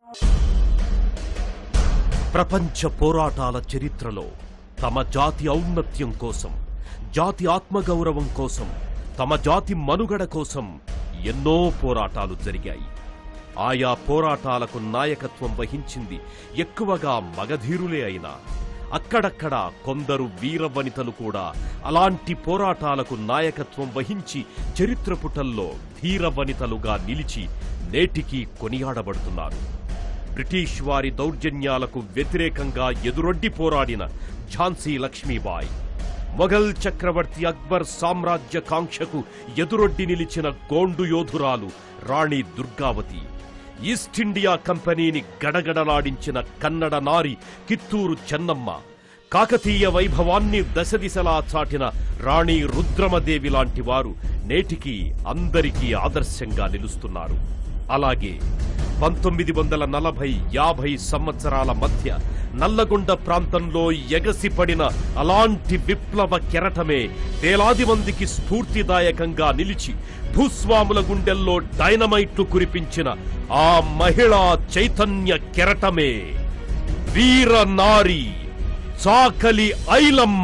ప్రపంచ పోరాటాల చరిత్రలో తమ జాతి ఔన్నత్యం కోసం, జాతి ఆత్మగౌరవం కోసం, తమ జాతి మనుగడ కోసం ఎన్నో పోరాటాలు జరిగాయి. ఆయా పోరాటాలకు నాయకత్వం వహించింది ఎక్కువగా మగధీరులే అయినా అక్కడక్కడ కొందరు వీరవనితలు కూడా అలాంటి పోరాటాలకు నాయకత్వం వహించి చరిత్ర పుటల్లో ధీరవనితలుగా నిలిచి నేటికి కొనియాడబడుతున్నారు. బ్రిటిష్ వారి దౌర్జన్యాలకు వ్యతిరేకంగా ఎదురొడ్డి పోరాడిన ఝాన్సీ లక్ష్మీబాయి, మొఘల్ చక్రవర్తి అక్బర్ సామ్రాజ్య కాంక్షకు ఎదురొడ్డి నిలిచిన గోండు యోధురాలు రాణి దుర్గావతి, ఈస్ట్ ఇండియా కంపెనీని గడగడలాడించిన కన్నడ నారి కిత్తూరు చెన్నమ్మ, కాకతీయ వైభవాన్ని దశదిశలా చాటిన రాణి రుద్రమదేవి లాంటి వారు నేటికి అందరికీ ఆదర్శంగా నిలుస్తున్నారు. అలాగే 1940-50 సంవత్సరాల మధ్య నల్లగొండ ప్రాంతంలో ఎగసిపడిన అలాంటి విప్లవ కెరటమే వేలాది మందికి స్ఫూర్తిదాయకంగా నిలిచి భూస్వాముల గుండెల్లో డైనమైట్లు కురిపించిన ఆ మహిళా చైతన్య కెరటమే వీరనారి చాకలి ఐలమ్మ.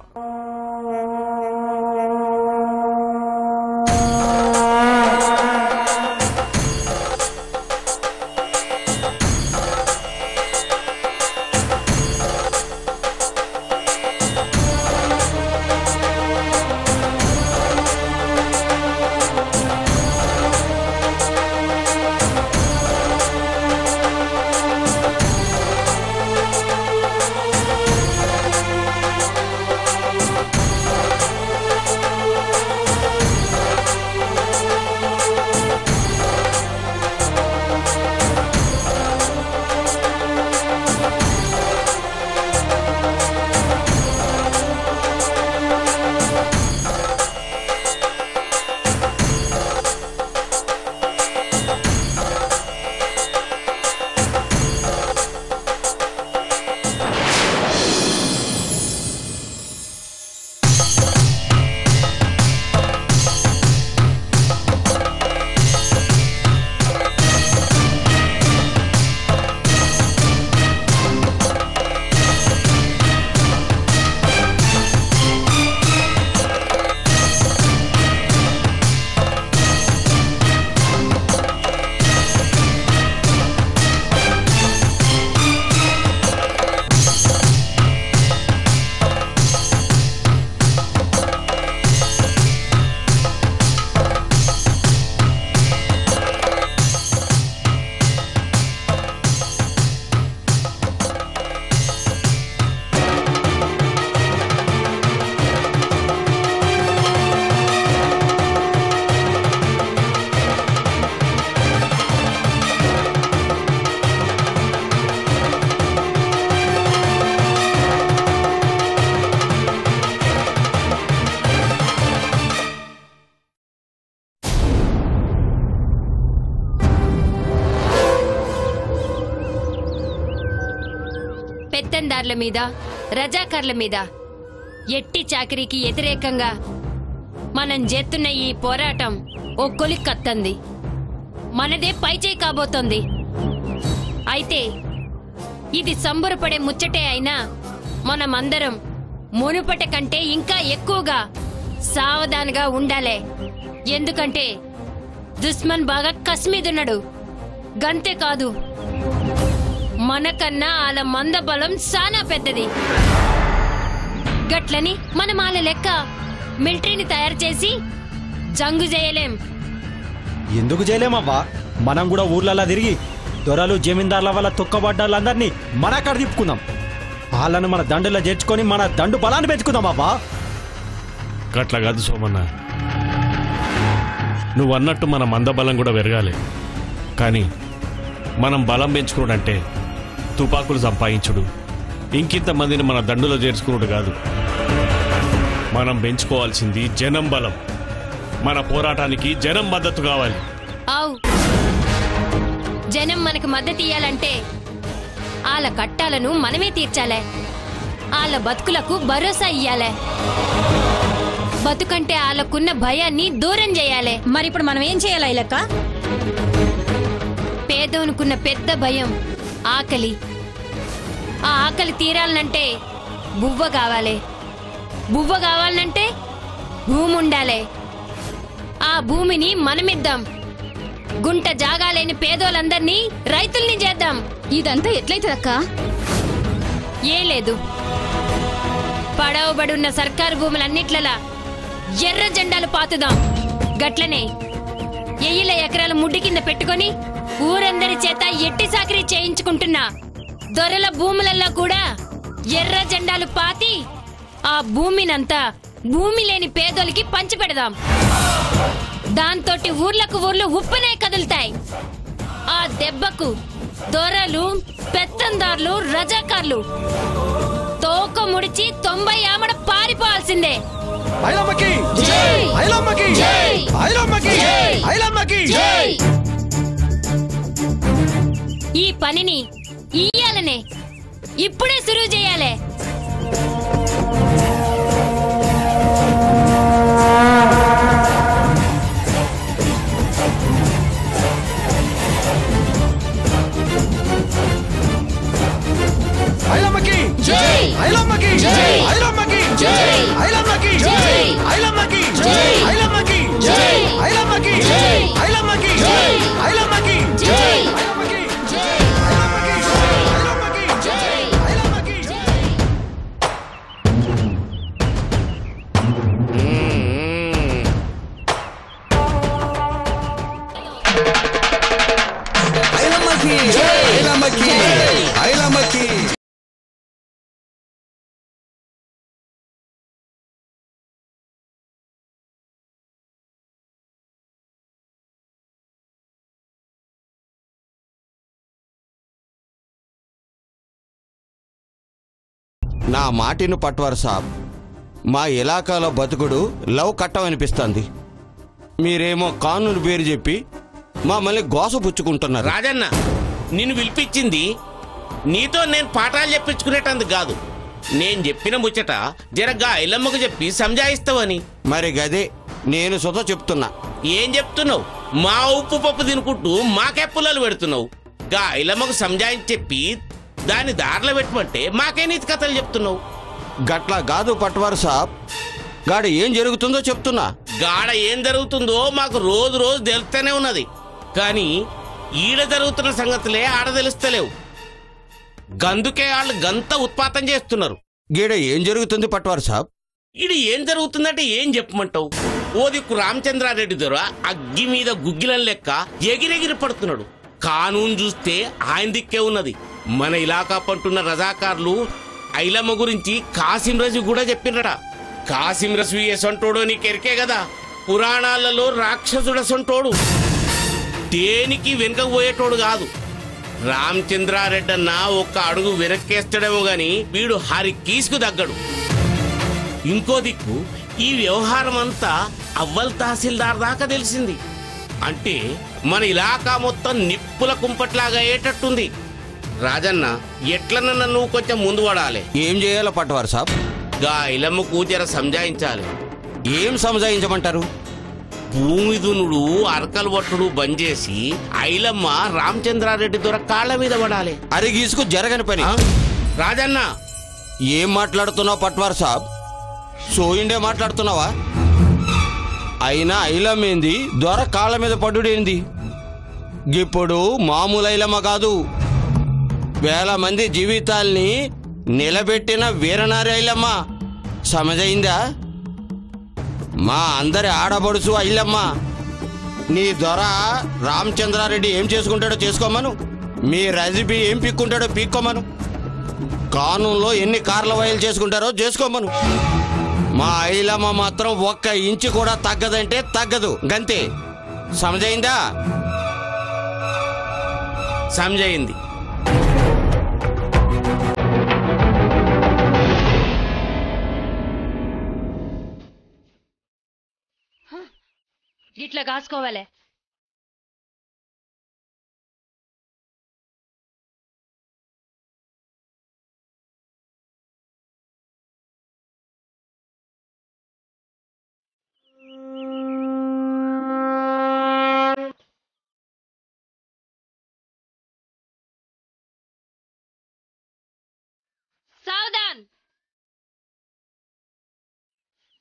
పెత్తందార్ల మీద, రజాకర్ల మీద, ఎట్టి చాకరీకి వ్యతిరేకంగా మనం చేస్తున్న ఈ పోరాటం ఓ కొలిక్కత్తంది. మనదే పైచేయి కాబోతోంది. అయితే ఇది సంబరపడే ముచ్చటే అయినా మనమందరం మునుపటి కంటే ఇంకా ఎక్కువగా సావధానంగా ఉండాలే. ఎందుకంటే దుష్మన్ బాగా కసిమీదున్నాడు. గంతే కాదు, మనకన్నా వాళ్ళ మంద బలం చాలా పెద్దది. గట్లని మనం వాళ్ళ లెక్క మిలిటరీని తయారు చేసి జంగు చేయలేం. ఎందుకు చేయలేమవ్వా? మనం కూడా ఊర్లలా తిరిగి దొరలు జమీందార్ల వల్ల తొక్కబడ్డాళ్ళందరినీ మన అక్కడ తిప్పుకుందాం. వాళ్ళను మన దండులో చేర్చుకొని మన దండు బలాన్ని పెంచుకుందాం అవ్వా. గట్ల కాదు సోమన్న, నువ్వు అన్నట్టు మన మందబలం కూడా పెరగాలి. కానీ మనం బలం పెంచుకున్నాడంటే తుపాకులు సంపాదించుడు, ఇంకింతమందిని మన దండులో చేర్చుకున్నాడు కాదు. మనం పెంచుకోవాల్సింది జనం బలం. మన పోరాటానికి జనం మద్దతు కావాలి. ఆవ్, జనం మనకు మద్దతు ఇయ్యాలంటే వాళ్ళ కట్టాలను మనమే తీర్చాలే. వాళ్ళ బతుకులకు భరోసా ఇయ్యాలే. బతుకంటే వాళ్ళకున్న భయాన్ని దూరం చేయాలి. మరి ఇప్పుడు మనం ఏం చేయాలి? లెక్క పేదోనుకున్న పెద్ద భయం ఆకలి. ఆ ఆకలి తీరాలంటే బువ్వ కావాలి. బువ్వ కావాలంటే భూమి ఉండాలి. ఆ భూమిని మనమిద్దాం. గుంట జాగాలేని పేదోళ్ళందర్నీ రైతుల్ని చేద్దాం. ఇదంతా ఎట్లయితదక్క? ఏం లేదు, పడవబడున్న సర్కారు భూములన్నిట్లలా ఎర్ర జెండాలు పాతుదాం. గట్లనే ఎయ్యిల ఎకరాలు ముడ్డి కింద పెట్టుకొని ఊరందరి చేత ఎట్టి సాకరీ చేయించుకుంటున్నా దొరల భూములల్లో కూడా ఎర్ర జెండాలు పాతి ఆ భూమినంతా భూమి లేని పేదోళ్ళకి పంచిపెడదాం. దాంతోటి ఊర్లకు ఊర్లు ఉప్పనే కదులుతాయి. ఆ దెబ్బకు దొరలు, పెత్తందార్లు, రజాకార్లు తోక ముడిచి 90 ఆమడ పారిపోవాల్సిందే. ఈ పనిని ఇయ్యాలనే ఇప్పుడే సురువు చేయాలి. నా మాటిను పట్వార్ సాబ్, మా ఇలాకాలో బతుకుడు లవ్ కట్టమనిపిస్తుంది. మీరేమో కానూరు పేరు చెప్పి మమ్మల్ని గోసపుచ్చుకుంటున్నారు. రాజన్న, నిన్ను పిలిపించింది నీతో నేను పాఠాలు చెప్పించుకునేటందుకు కాదు. నేను చెప్పిన ముచ్చట జరగ్గా ఐలమ్మకు చెప్పి సంజాయిస్తావని. మరి గదే నేను సుత చెప్తున్నా. ఏం చెప్తున్నావు? మా ఉప్పు పప్పు తినుకుంటూ మాకే పుల్లలు పెడుతున్నావు. గా ఐలమ్మకు సంజాయించి చెప్పి దాన్ని దారిలో పెట్టమంటే మాకే నీతి కథలు చెప్తున్నావు. గట్లా కాదు పట్వార్ సాబ్, గాడ ఏం జరుగుతుందో చెప్తున్నా. గాడ ఏం జరుగుతుందో మాకు రోజు రోజు తెలుస్తూనే ఉన్నది. కానీ ఈడ జరుగుతున్న సంగతులే ఆడ తెలుస్తలేవు. గందుకే వాళ్ళు గంత ఉత్పాతం చేస్తున్నారు. గీడ ఏం జరుగుతుంది పట్వార్ సాబ్? ఈడ ఏం జరుగుతుందంటే ఏం చెప్పమంటావు? ఓ దిక్కు రామచంద్రారెడ్డి దొర అగ్గి మీద గుగ్గిలం లెక్క ఎగిరెగిరి పడుతున్నాడు. కానూన్ చూస్తే ఆయన దిక్కే ఉన్నది. మన ఇలాకా పంటున్న రజాకార్లు ఐలమ్మ గురించి కాసిం రజు కూడా చెప్పిండ్రట. కాసిం రజు ఎసంటోడో నీకెరికే కదా. పురాణాలలో రాక్షసుడసంటోడు, దేనికి వెనుకకు పోయేటోడు కాదు. రామచంద్రారెడ్డి అన్న ఒక్క అడుగు వెనక్కేస్తాడేమో గాని వీడు హరి కీసుకు దగ్గడు. ఇంకో దిక్కు ఈ వ్యవహారం అంతా అవ్వల్ తహసీల్దార్ దాకా తెలిసింది. అంటే మన ఇలాకా మొత్తం నిప్పుల కుంపట్లాగా అయ్యేటట్టుంది. రాజన్న, ఎట్లనన్నా నువ్వు కొంచెం ముందు పడాలి. ఏం చేయాలో పట్వార్ సాబ్? గా ఇలమ్మ కూజర సంజాయించాలి. ఏం సంజాయించమంటారు? భూమి దునుడు, అరకలు పట్టుడు బంద్ చేసి ఐలమ్మ రామచంద్రారెడ్డి దొర కాళ్ల మీద పడాలి. అరి గీసుకు జరగని పని. రాజన్న, ఏం మాట్లాడుతున్నావు పట్వార్ సాబ్? సోయిండే మాట్లాడుతున్నావా? అయినా ఐలమ్మేంది, దొర కాళ్ళ మీద పడుడేంది? ఇప్పుడు మామూలు ఐలమ్మ కాదు, వేల మంది జీవితాల్ని నిలబెట్టిన వీరనారి ఐలమ్మ. సమజైందా? మా అందరి ఆడబడుసు ఐలమ్మ. నీ దొర రామచంద్రారెడ్డి ఏం చేసుకుంటాడో చేసుకోమను, మీ రజిబి ఏం పిక్కుంటాడో పీక్కోమను, కానూన్లో ఎన్ని కార్ల వయలు చేసుకుంటారో చేసుకోమను. మా ఐలమ్మ మాత్రం 1 ఇంచు కూడా తగ్గదంటే తగ్గదు, గంతే. సమజైందా? సంజయింది. ఇట్లా కాసుకోవాలి.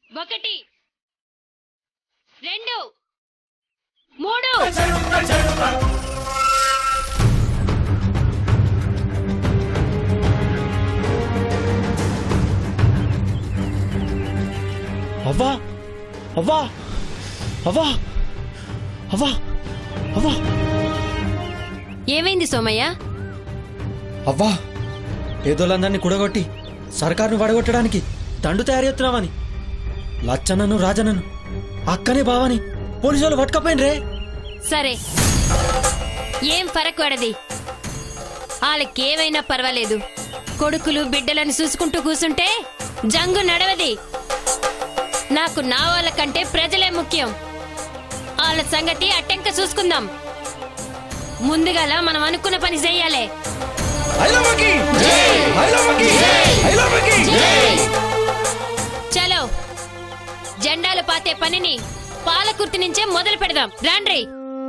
1 2 3 అవ్వా అవ్వా అవ్వా అవ్వా అవ్వా ఏమైంది సోమయ్య? అవ్వా పేదోళ్ళందరినీ కూడగొట్టి సర్కారును వడగొట్టడానికి దండు తయారు చేస్తున్నామని లచ్చన్నను రాజన్నను అక్కనే బావని పోలీసు వాళ్ళు పట్టుకపోయినరే. సరే, ఏం ఫరక్ పడది, వాళ్ళకేమైనా పర్వాలేదు. కొడుకులు బిడ్డలను చూసుకుంటూ కూసుంటే జంగు నడవది. నాకు నా వాళ్ళకంటే ప్రజలే ముఖ్యం. వాళ్ళ సంగతి అట్టెంక చూసుకుందాం. ముందుగాల మనం అనుకున్న పని చెయ్యాలి. చలో, జెండాలు పాతే పనిని పాలకుర్తి నుంచే మొదలు పెడదాం. రాండ్రి.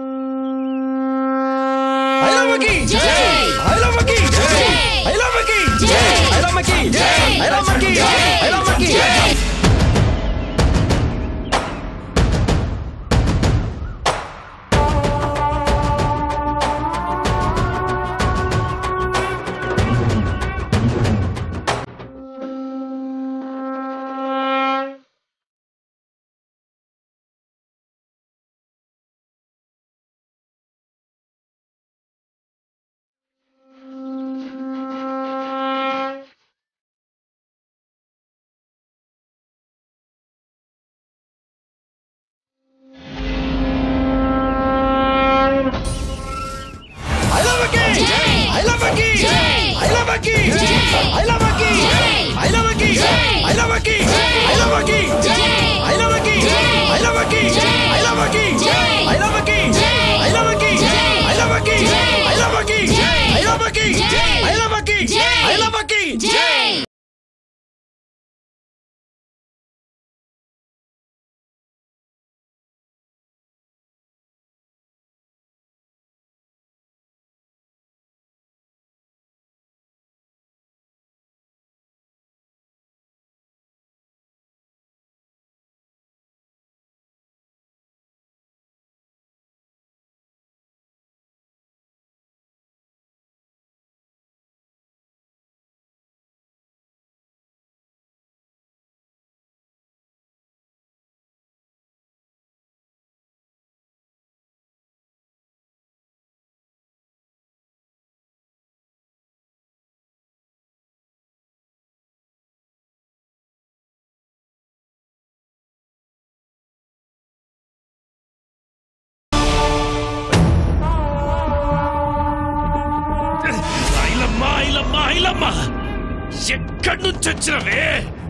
ఎక్కడి నుంచి వచ్చినవే?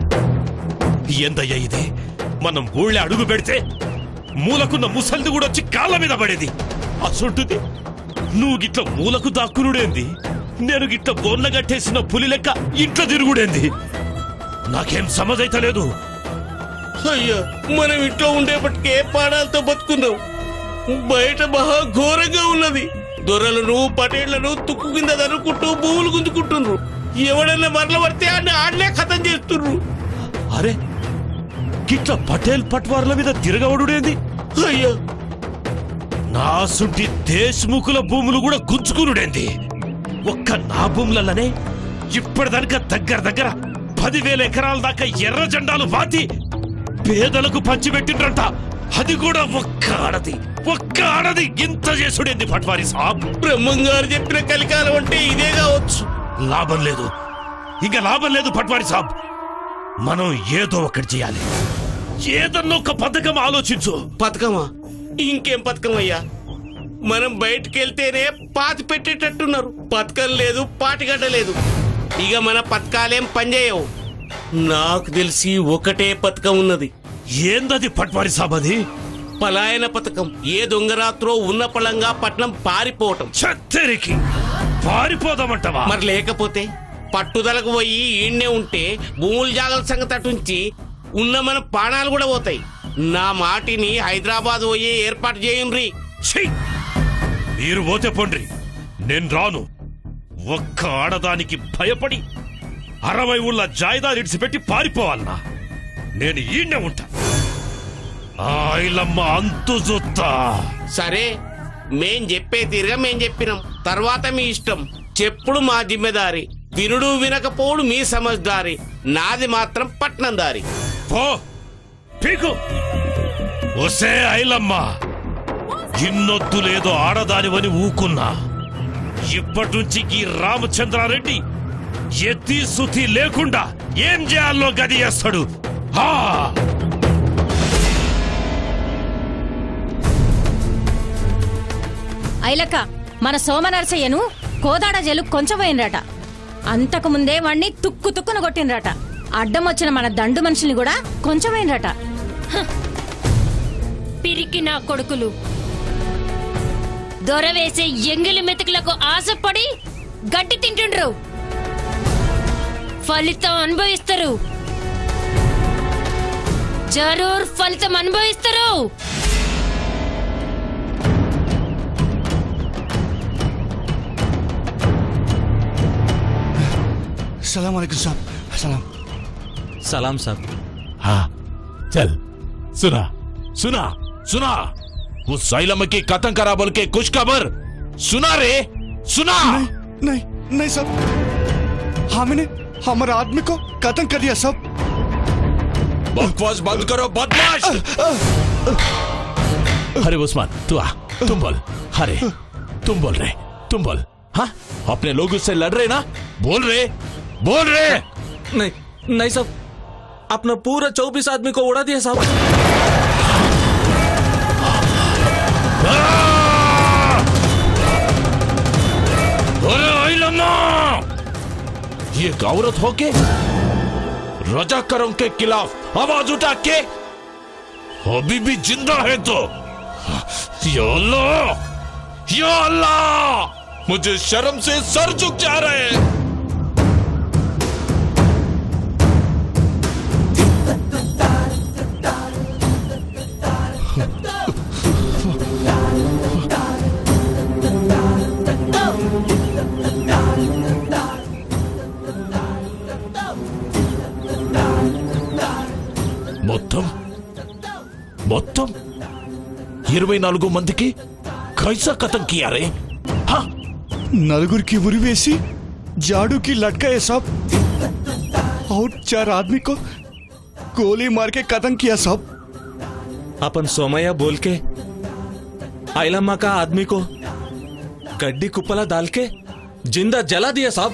ఎందయ్యా ఇది? మనం ఊళ్ళో అడుగు పెడితే మూలకున్న ముసల్ది కూడా వచ్చి కాళ్ళ మీద పడేది. అసొంటుది నువ్వు గిట్ల మూలకు దాక్కునుడేంది? నేను గిట్ల బోన్ల గట్టేసిన పులి లెక్క ఇంట్లో తిరుగుడేంది? నాకేం సమజైతలేదు. అయ్యా, మనం ఇంట్లో ఉండేపటికే పాడాలతో బతుకున్నాం. బయట మహా ఘోరంగా ఉన్నది. దొరలను పటేళ్లను తుక్కు కింద దనుకుంటూ భూములు గుంజుకుంటున్నారు. ఎవడన్నా మరల పడితే అన్ని ఆడలే ఖతం చేస్తున్నారు. అరే, గిట్ల పటేల్ పట్వార్ల మీద తిరగవడుడేంది? అయ్యా, నా సుంటి దేశ్ముఖుల భూములు కూడా గుంజుకునుడేంది? ఒక్క నా భూములనే ఇప్పటిదానిక దగ్గర 10,000 ఎకరాల దాకా ఎర్ర జెండాలు వాతి పేదలకు పంచిపెట్టిండ్రంట. అది కూడా ఒక్క ఆడది ఇంత చేసుడేంది పట్వారి సాబ్? బ్రహ్మంగారు చెప్పిన కలికాలం అంటే ఇదే కావచ్చు. లాభం లేదు, ఇంకా లాభం లేదు పట్వారి సాబ్. మనం ఏదో ఒకటి చేయాలి. ఏదన్నా ఒక పథకం ఆలోచించు. పథకమా? ఇంకేం పథకం అయ్యా? మనం బయటకెళ్తేనే పాతి పెట్టేటట్టున్నారు. పథకం లేదు, పాటిగడ్డ లేదు. ఇక మన పథకాలేం పనిచేయవు. నాకు తెలిసి ఒకటే పథకం ఉన్నది. ఏందది పట్వారి సాబ్? అది పలాయన పథకం. ఏ దొంగరాత్రో ఉన్న పళంగా పట్నం పారిపోవటం. చత్తరికి పారిపోదామంటవా? మరి లేకపోతే పట్టుదలకు పోయి ఈడ్నే ఉంటే భూముల జాగల సంగతి అటుంచి ఉన్న మన ప్రాణాలు కూడా పోతాయి. నా మాటిని హైదరాబాద్ పోయి ఏర్పాటు చేయండి. మీరు పోతే పొండ్రి, నేను రాను. ఒక్క ఆడదానికి భయపడి 60 ఊళ్ళ జాయిదాలు ఇడిచిపెట్టి పారిపోవాలన్నా? నేను ఈయనే ఉంటా. ఆ ఐలమ్మ అంతు చూస్తా. సరే, మేం చెప్పే తీరుగా మేం చెప్పినాం. తర్వాత మీ ఇష్టం. చెప్పుడు మా జిమ్మెదారి, వినుడు వినకపోడు మీ సమజ్దారి. నాది మాత్రం పట్నం దారి. పో పీకు. ఒసే ఐలమ్మ, ఇన్నొద్దు లేదో ఆడదానివని ఊకున్నా. ఇప్పటి నుంచి ఈ రామచంద్రారెడ్డి ఎత్తి సుతి లేకుండా ఏం చేయాలో గది చేస్తాడు. ఐలక్క, మన సోమనరసయ్యను కోదాడ జైలు కొంచెం పోయినరట. అంతకు ముందే వాణ్ణి తుక్కు తుక్కున కొట్టినరట. అడ్డం వచ్చిన మన దండు మనుషుల్ని కూడా కొంచెం పోయినరట. పిరికి నా కొడుకులు దొరవేసే ఎంగిలి మెతుకులకు ఆశపడి గడ్డి తింటుండ్రు. ఫలితం అనుభవిస్తారు. జరూర్ ఫలితం అనుభవిస్తారు. सलाम अलैकुम साहब. सलाम. సలాం సాబ్. हाँ चल. सुना सुना सुना. उस ऐलम्मा की कतन करा बोल के कुछ खबर सुना रे. सुना. नहीं नहीं साहब, हमने हमारे आदमी को कत्ल कर दिया साहब. बकवास बंद करो बदमाश. अरे उस्मान तू आ. तुम बोल. अरे तुम बोल रहे. तुम बोल. हाँ अपने लोग उससे लड़ रहे ना. बोल रहे. बोल रहे. नहीं नहीं साहब, अपना पूरा 24 आदमी को उड़ा दिया साहब. अरे ऐलम्मा, ये औरत होके रजाकारों के खिलाफ आवाज उठा के अभी भी जिंदा है तो या अल्लाह, या अल्लाह, मुझे शर्म से सर झुक जा रहे हैं. మొత్తం మొత్తం 24 మందికి कैसा कत्ल किया रे. हाँ नलगुर की उरी वेसी जाड़ू की लटकाए साहब, और 4 आदमी को गोली मार के कत्ल किया साहब. अपन सोमैया बोल के ऐलम्मा का आदमी को गड्डी कुपला डाल के जिंदा जला दिया साहब.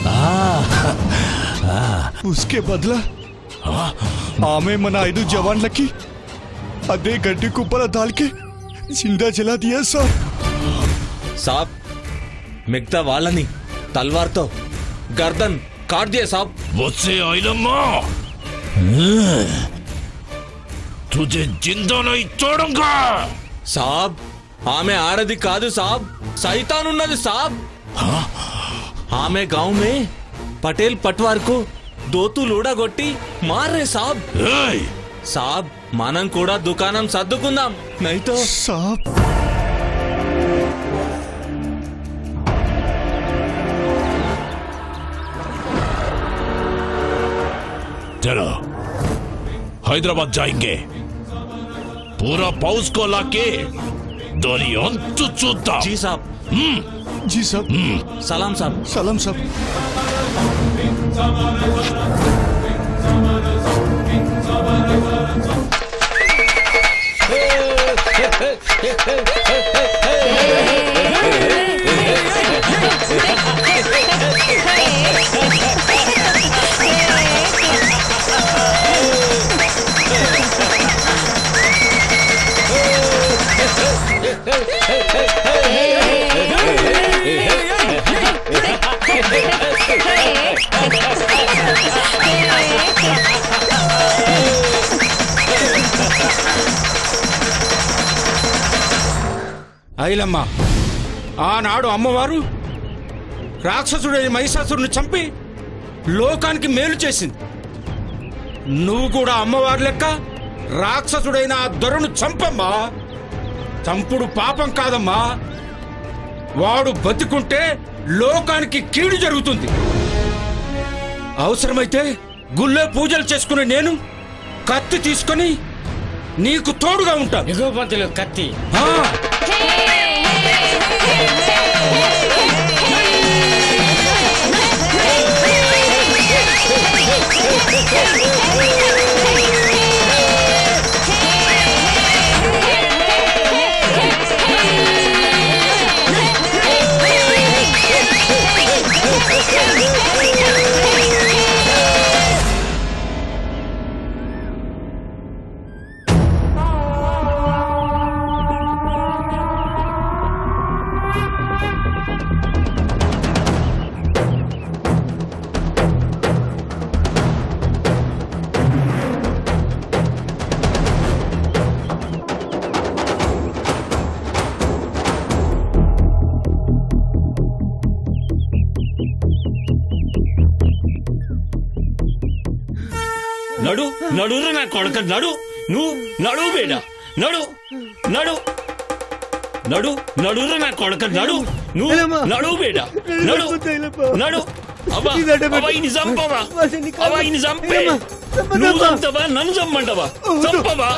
उसके बदला आमे मना 5 जवान लकी अदे गड्डी कुपला डाल के जिंदा जला दिया साहब. साहब मिगता वाలని तलवार तो गर्दन काट दिया साहब. मुझसे ऐलम्मा, तुझे जिंदा नहीं छोड़ूंगा. साहब ఆమె ఆడది కాదు సాబ్, సైతాన్ ఉన్నది సాబ్. ఆమె गांव में पटेल पटवार को దోతు లూడగొట్టి మారే సాబ్. సాబ్ మనం కూడా దుకాణం సర్దుకుందాం. నైతో साहब चलो हैदराबाद जाएंगे. पूरा पौस को लाके दोनी अंत चूता. जी साहब. जी साहब. सलाम साहब. सलाम साहब. ఐలమ్మ, ఆనాడు అమ్మవారు రాక్షసుడైన మహిషాసురుని చంపి లోకానికి మేలు చేసింది. నువ్వు కూడా అమ్మవారి లెక్క రాక్షసుడైన ఆ దొరను చంపమ్మా. చంపుడు పాపం కాదమ్మా. వాడు బతికుంటే లోకానికి కీడు జరుగుతుంది. అవసరమైతే గుళ్ళో పూజలు చేసుకునే నేను కత్తి తీసుకొని నీకు తోడుగా ఉంటాను. ఎగువ పంతులు కత్తి. నడు నడురా నా కొడక నడు నువ్వు నడు బేడ నడు నడు నడు నడురా నా కొడక నడు నువ్వు నడు బేడ నడు నడు అబ్బా ఇని చంపవా అబ్బా ఇని చంపే నువ్వు చంపవా నన్ను చంపమంటావా చంపవా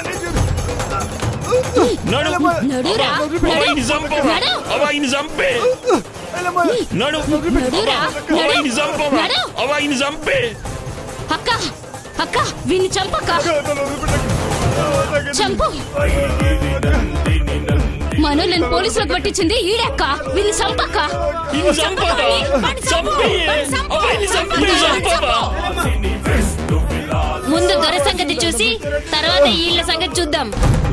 నడు ఇని చంపవా అబ్బా ఇని చంపే నడు ఇని చంపవా అబ్బా ఇని చంపే అక్క అక్క వీన్ని చంపక్క చంపు మనోళ్ళని పోలీసులకు పట్టించింది ఈడక్క వీన్ని చంపక్క ముందు దొర సంగతి చూసి తర్వాత వీళ్ళ సంగతి చూద్దాం.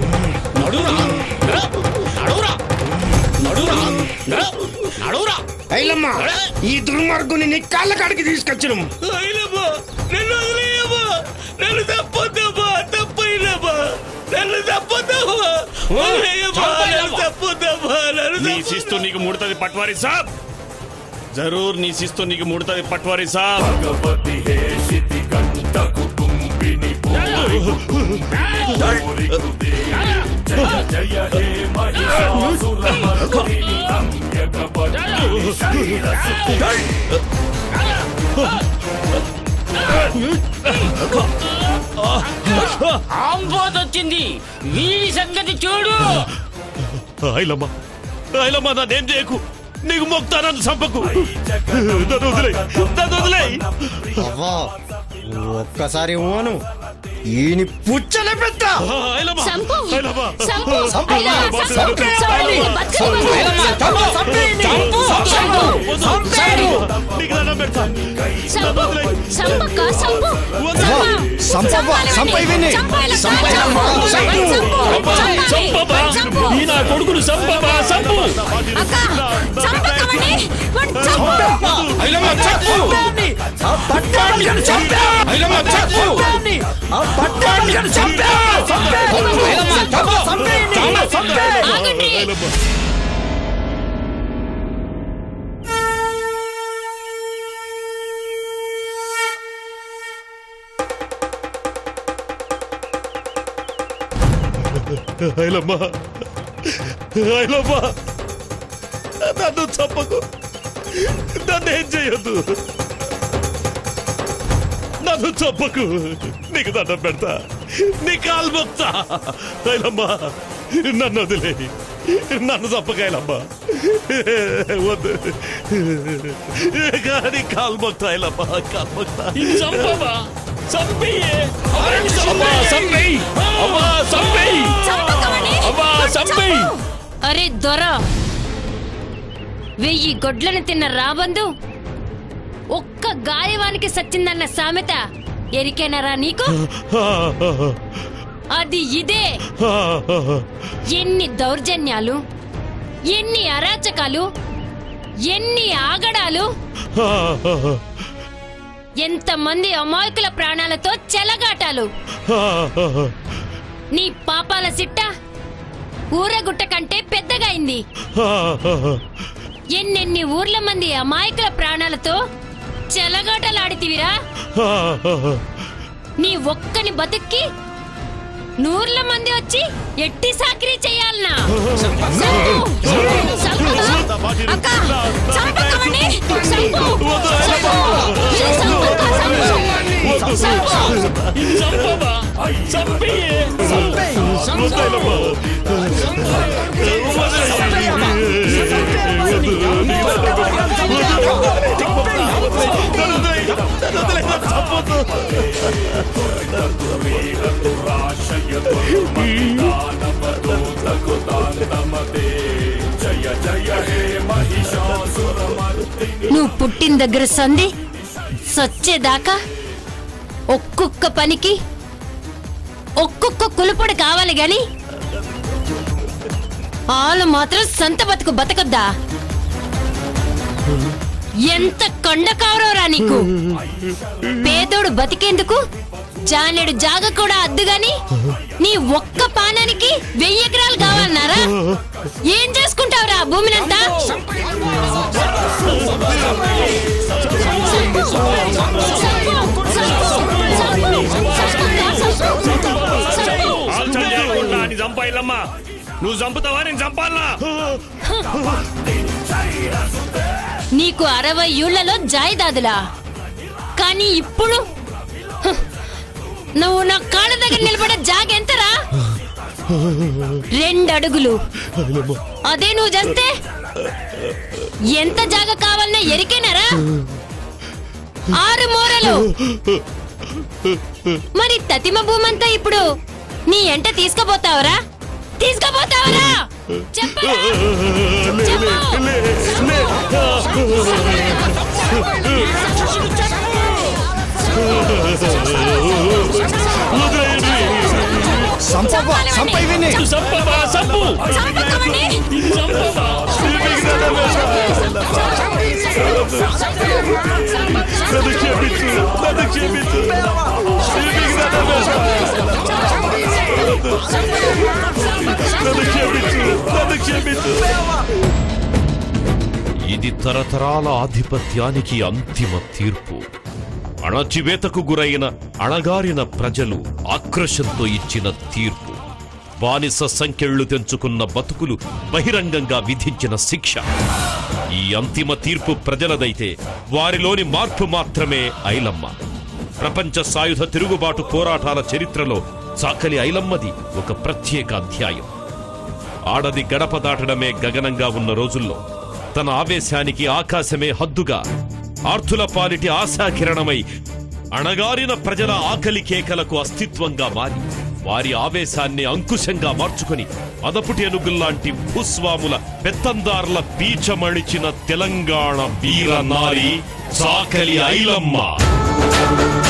ఈ దుర్మార్గుని నీ కాళ్ళ కాడికి తీసుకొచ్చినాము. నన్ను తప్పొద్దమ్మా తప్పైనమ్మా నన్ను తప్పొద్దమ్మా నీ శిస్తు నీకు ముడతది పట్వారీ సాబ్ జరూర్ నీ శిస్తు నీకు ముడతది పట్వారీ సాబ్ ఆంబోతొచ్చింది వీరి సంగతి చూడు. ఐలమ్మా నాదేం చేయకు నీకు మొక్తానన్ను చంపకు వదిలే ఒక్కసారి ఓను ఈని పుచ్చలే పెద్ద నా కొడుకును సంపవా సంపు నన్ను చంపకు నన్ను ఏం చేయొద్దు నన్ను చంపకు నీకు దండం పెడతా నీ కాలు మొక్తా ఐలమ్మా నన్ను వదిలే నన్ను చంపకాయలమ్మా వద్దు కానీ కాలు మొక్తా ఐలమ్మా కాలు మొక్తా చంపవా అరే దొర 1000 గొడ్లను తిన్న రాబందు ఒక్క గాయవానికి సచ్చిందన్న సామెత ఎరికేనరా నీకు? అది ఇదే. ఎన్ని దౌర్జన్యాలు, ఎన్ని అరాచకాలు, ఎన్ని ఆగడాలు, ఎంతమంది అమాయకుల ప్రాణాలతో చెలగాటాలు. నీ పాపాల సిట్ట ఊరగుట్ట కంటే పెద్దగైంది. ఎన్నెన్ని ఊర్ల మంది అమాయకుల ప్రాణాలతో చెలగాటలాడితివిరా. నీ ఒక్కని బతుక్కి నూర్ల మంది వచ్చి ఎట్టి సాకిరీ చెయ్యాలనా? అక్క చంపకమండి, నువ్వు పుట్టిన దగ్గర సంధి సచ్చేదాకా ఒక్కొక్క పనికి ఒక్కొక్క కులుపుడు కావాలి గాని ఆలు మాత్రం సంత బతుకు బతకొద్దా? ఎంత కొండ కావరోరా నీకు? పేదోడు బతికేందుకు జానెడు జాగ కూడా అద్దుగాని నీ ఒక్క పానానికి 1000 ఎకరాలు కావాలన్నారా? ఏం చేసుకుంటావురా భూమినంతా? నువ్వు చంపుతావా? నేను చంపాలా? నీకు 60 ఏళ్లలో జాయిదాదులా? కానీ ఇప్పుడు నువ్వు నా కాళ్ళ దగ్గర నిలబడే జాగ ఎంతరా? 2 అడుగులు. అదే నువ్వు చేస్తే ఎంత జాగ కావాలన్నా ఎరికేనారా? 6 మూరలు. మరి తతిమ భూమంతా ఇప్పుడు నీ ఎంట తీసుకుపోతావరా? తీసుకుపోతావరా? చెప్పరా? ఇది తరతరాల ఆధిపత్యానికి అంతిమ తీర్పు. అణచివేతకు గురైన అణగారిన ప్రజలు ఆక్రోశంతో ఇచ్చిన తీర్పు. బానిస సంఖ్యళ్లు తెంచుకున్న బతుకులు బహిరంగంగా విధించిన శిక్ష. ఈ అంతిమ తీర్పు ప్రజలదైతే వారిలోని మార్పు మాత్రమే ఐలమ్మ. ప్రపంచ సాయుధ తిరుగుబాటు పోరాటాల చరిత్రలో చాకలి ఐలమ్మది ఒక ప్రత్యేక అధ్యాయం. ఆడది గడప దాటడమే గగనంగా ఉన్న రోజుల్లో తన ఆవేశానికి ఆకాశమే హద్దుగా, ఆర్తుల పాలిటి ఆశాకిరణమై అణగారిన ప్రజల ఆకలి కేకలకు అస్తిత్వంగా మారి వారి ఆవేశాన్ని అంకుశంగా మార్చుకుని అదపుటి ఏనుగుల్లాంటి భూస్వాముల పెత్తందార్ల పీచమణిచిన తెలంగాణ వీర నారి చాకలి ఐలమ్మ.